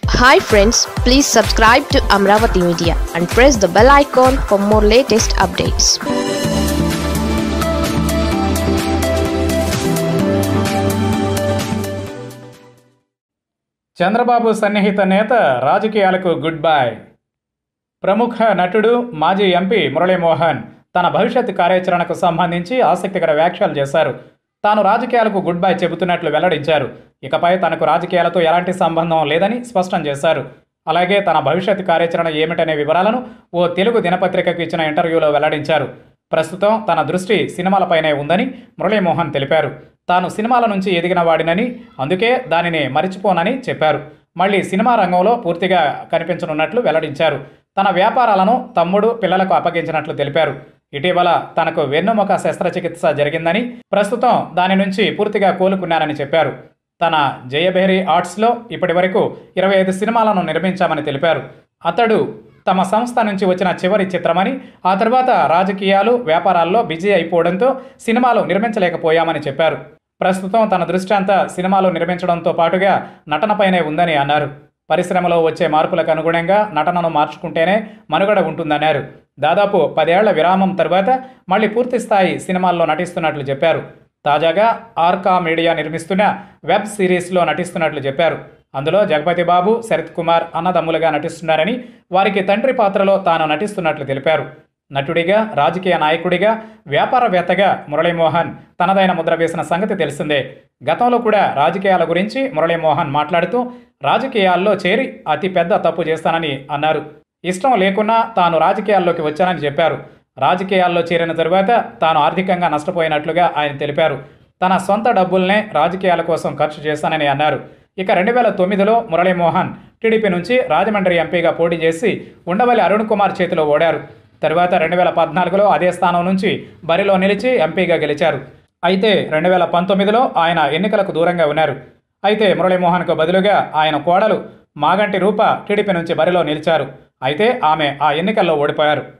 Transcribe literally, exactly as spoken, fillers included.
Hi friends, please subscribe to Amravati Media and press the bell icon for more latest updates. Chandrababu సన్నిహిత నేత రాజకీయాలకు good bye. ప్రముఖ నటుడు మాజీ ఎంపీ మురళీమోహన్ తన భవిష్యత్ కార్యాచరణకు సంబంధించి ఆసక్తికర వ్యాఖ్యలు చేశారు. తాను రాజకీయాలకు గుడ్ బై చెబుతున్నట్లు వెల్లడించారు. ఇకపై తనకు రాజకీయాలతో ఎలాంటి సంబంధం లేదని స్పష్టం చేశారు. అలాగే తన భవిష్యత్ కార్యాచరణ ఏమిటనే వివరాలను ఓ తెలుగు దినపత్రికకు ఇచ్చిన ఇంటర్వ్యూలో వెల్లడించారు. ప్రస్తుతం తన దృష్టి సినిమాలపైనే ఉందని మురళీమోహన్ తెలిపారు. తాను సినిమాల నుంచి ఎదిగిన వాడినని, అందుకే దానిని మరిచిపోనని చెప్పారు. మళ్ళీ సినిమా రంగంలో పూర్తిగా కనిపించనున్నట్లు వెల్లడించారు. తన వ్యాపారాలను తమ్ముడు, పిల్లలకు అప్పగించినట్లు తెలిపారు. ఇటీవల తనకు వెన్నుముక శస్త్రచికిత్స జరిగిందని, ప్రస్తుతం దాని నుంచి పూర్తిగా కోలుకున్నానని చెప్పారు. తన జయభేరి ఆర్ట్స్లో ఇప్పటి వరకు ఇరవై ఐదు సినిమాలను నిర్మించామని తెలిపారు. అతడు తమ సంస్థ నుంచి వచ్చిన చివరి చిత్రమని, ఆ తర్వాత రాజకీయాలు, వ్యాపారాల్లో బిజీ అయిపోవడంతో సినిమాలు నిర్మించలేకపోయామని చెప్పారు. ప్రస్తుతం తన దృష్టి అంతా సినిమాలు నిర్మించడంతో పాటుగా నటనపైనే ఉందని అన్నారు. పరిశ్రమలో వచ్చే మార్పులకు అనుగుణంగా నటనను మార్చుకుంటేనే మనుగడ ఉంటుందన్నారు. దాదాపు పదేళ్ల విరామం తర్వాత మళ్ళీ పూర్తి స్థాయి సినిమాల్లో నటిస్తున్నట్లు చెప్పారు. తాజాగా ఆర్కా మీడియా నిర్మిస్తున్న వెబ్ సిరీస్లో నటిస్తున్నట్లు చెప్పారు. అందులో జగపతి బాబు, శరత్ కుమార్ అన్నదమ్ములుగా నటిస్తున్నారని, వారికి తండ్రి పాత్రలో తాను నటిస్తున్నట్లు తెలిపారు. నటుడిగా, రాజకీయ నాయకుడిగా, వ్యాపారవేత్తగా మురళీమోహన్ తనదైన ముద్ర వేసిన సంగతి తెలిసిందే. గతంలో కూడా రాజకీయాల గురించి మురళీమోహన్ మాట్లాడుతూ రాజకీయాల్లో చేరి అతి పెద్ద తప్పు చేస్తానని అన్నారు. ఇష్టం లేకున్నా తాను రాజకీయాల్లోకి వచ్చానని చెప్పారు. రాజకీయాల్లో చేరిన తరువాత తాను ఆర్థికంగా నష్టపోయినట్లుగా ఆయన తెలిపారు. తన సొంత డబ్బుల్నే రాజకీయాల కోసం ఖర్చు చేశానని అన్నారు. ఇక రెండు వేల తొమ్మిదిలో మురళీమోహన్ టీడీపీ నుంచి రాజమండ్రి ఎంపీగా పోటీ చేసి ఉండవల్లి అరుణ్ కుమార్ చేతిలో ఓడారు. తరువాత రెండు వేల పద్నాలుగులో అదే స్థానం నుంచి బరిలో నిలిచి ఎంపీగా గెలిచారు. అయితే రెండు వేల పంతొమ్మిదిలో ఆయన ఎన్నికలకు దూరంగా ఉన్నారు. అయితే మురళీమోహన్కు బదులుగా ఆయన కోడలు మాగంటి రూప టీడీపీ నుంచి బరిలో నిలిచారు. అయితే ఆమె ఆ ఎన్నికల్లో ఓడిపోయారు.